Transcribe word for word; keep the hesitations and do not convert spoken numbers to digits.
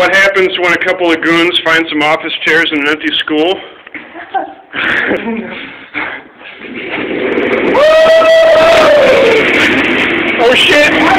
what happens when a couple of goons find some office chairs in an empty school? Oh shit!